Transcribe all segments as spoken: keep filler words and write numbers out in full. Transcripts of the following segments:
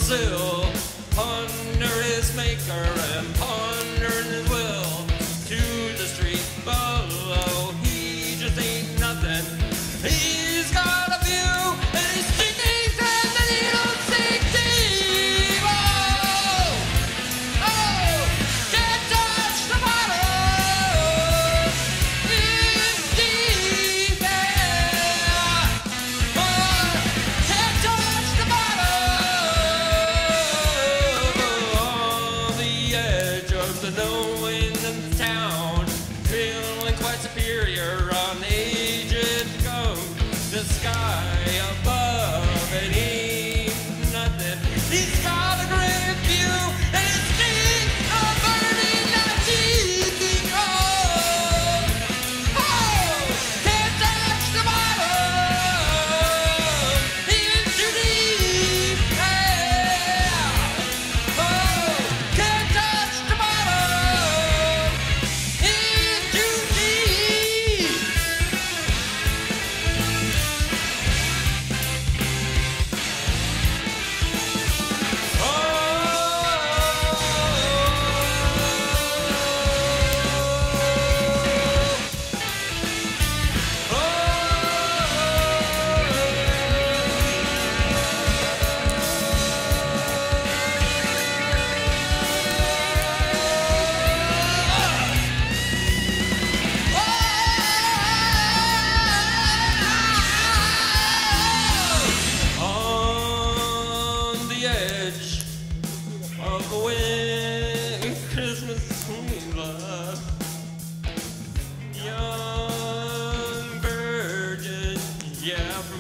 sill, ponder his maker and ponder his will. To the street below, he just ain't nothing. He's got a view and his chickens and the little sixteen. Oh, oh, can't touch the bottom. It's deep there. Oh, can't touch the bottom. On the edge of the no-winding town, feeling quite superior on aged come. The sky above and ain't nothing. He's got a great view and it's deep, a burning nineteen. Oh, oh, can't touch the bottom. It's too deep. Yeah. Oh, can't touch the bottom. It's too deep. On the edge of the wind, Christmas love, young virgin, yeah, from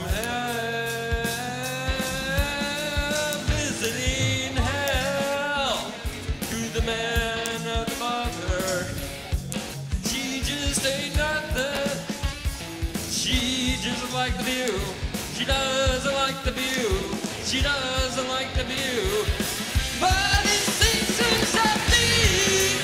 hell, visiting hell to the man of the mother. She just ain't nothing. She just like the view. She doesn't like the view. She doesn't like the view. But it sinks himself deep.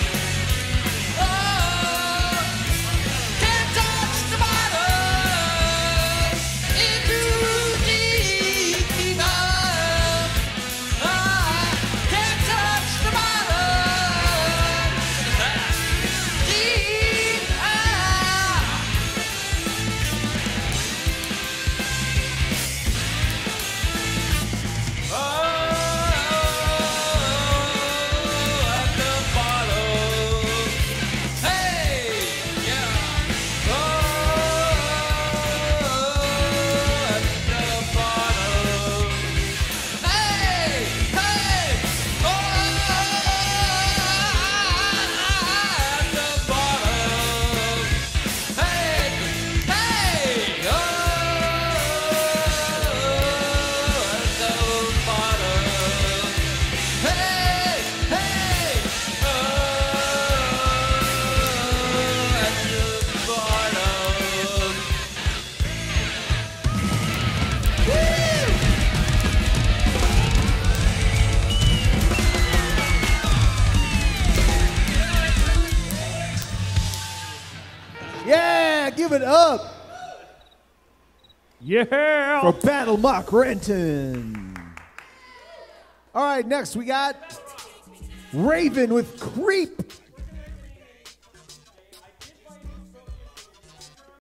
Oh, can't touch the bottom. It's too deep. Oh, ah, can't touch the bottom. Deep. Ah. Oh, at the bottom. Hey, yeah. Oh, at the bottom. Hey, hey. Oh, at the bottom. Hey, hey. Oh, at the bottom. Hey, hey. Oh, at the bottom. Yeah, give it up Yeah. for Battle Mock Renton. All right, next we got Raven with Creep.